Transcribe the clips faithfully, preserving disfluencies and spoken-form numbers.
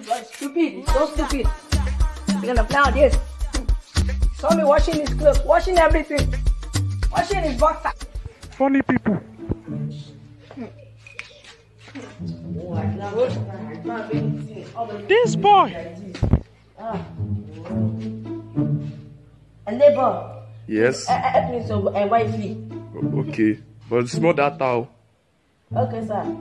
You're stupid. You're so stupid. You're gonna play on this. Saw me washing his clothes, washing everything, washing his boxer. Funny people. This boy. A neighbor. Yes. Uh, help me so a wifey. Okay. But it's not that how. Okay, sir.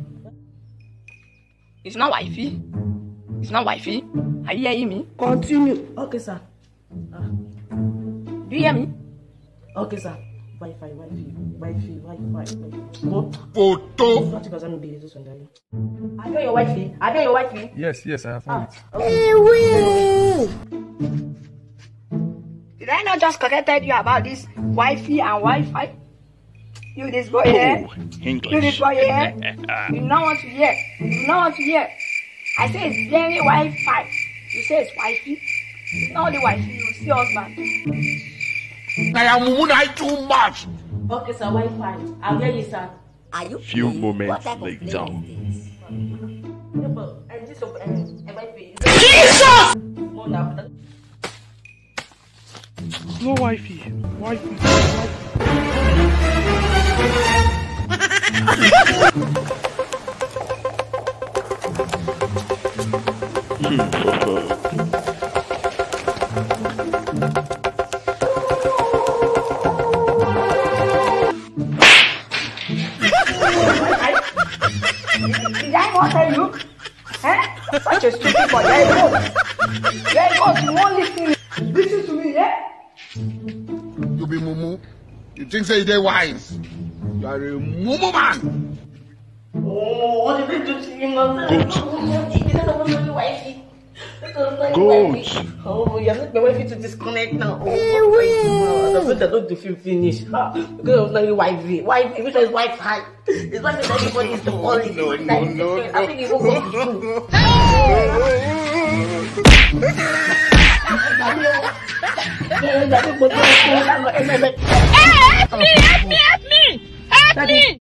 It's not wifey. It's not wifey. Are you hearing me? Continue. Okay, sir. Uh, do you hear me? Okay, sir. Wi-Fi, Wi-Fi, Wi-Fi, Wi-Fi. Go. Photo. Not because I'm being this one, darling. I know your Wi-Fi. I know your Wi-Fi. Yes, yes, I have found Ah, it. okay. Did I not just corrected you about this Wi-Fi and Wi-Fi? You this boy here. Oh, English. You this boy here. You do not want to hear. You do not want to hear. I say it's very Wi-Fi. You say it's Wi-Fi. It's not only Wi-Fi. You see husband. I am Munai too much. Okay, sir. Wi-Fi. I'll get you, sir. Are you Few playing? moments What type of later. play is this? No, but and this of and Wi-Fi. Jesus! More now. No Wi-Fi. Wi-Fi. Did I not tell you? Eh? Such a stupid boy. There you go. There you go. You won't listen. Listen to me, yeah? You be mumu. You think say they wise. You are a mumu man. Oh, what did you do to him? Goat. Oh, you have not been waiting to disconnect now. Oh, the friend that don't do film finish. Ah, because of not Wi-Fi. Wi-Fi, which is Wi-Fi. It's Wi-Fi that everybody is the only. No, no, no, no. I think you won't go to school. Help me! Help me! Help me! Help me!